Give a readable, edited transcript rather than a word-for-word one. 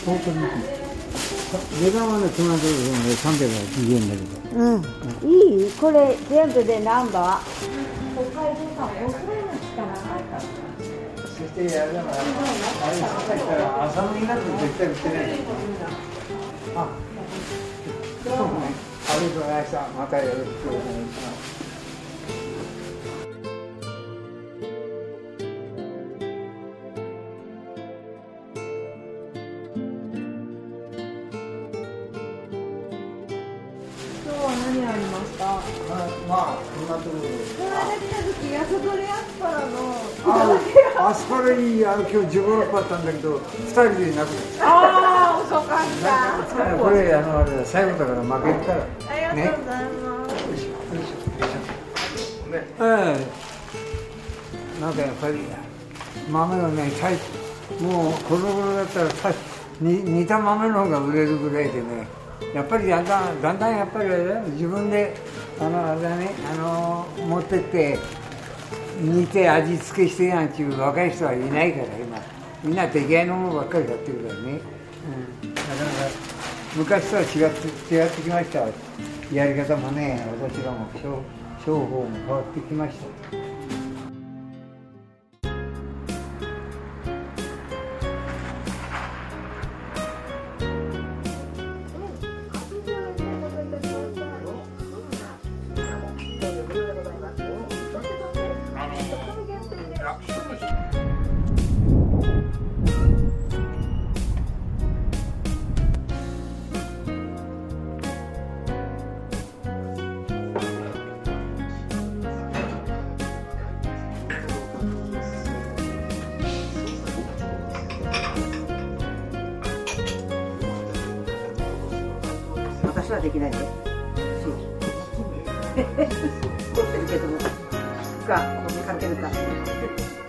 本当に値段はね、トマトで380円だけど。 うん。いい？これ全部で何羽？北海道産5歳のしかなかった。 そしてあれだから、あれ朝したら朝のになると絶対売ってない。あ、そうね。ありがとうございました。またよろしくお願いします。 何ありました？ まあ、こんなところで。 この間来た時、安鳥アスパラの。 アスパラいい、今日15、6個あったんだけど、2人でなくなった。 ああ、遅かった。 これ、あれ、最後だから負けるから。 ありがとうございます。 なんかやっぱり、豆がね、もう、この頃だったら、煮た豆の方が売れるぐらいでね。やっぱりだんだんやっぱり自分であれだね持ってって煮て味付けしてなんていう若い人はいないから今みんな出来合いのものばっかりやってるからね、なかなか昔とは違ってきました。やり方もね、私らも商法も変わってきました。 私はできないんで、そう凝ってるけども、服がここにかけるか。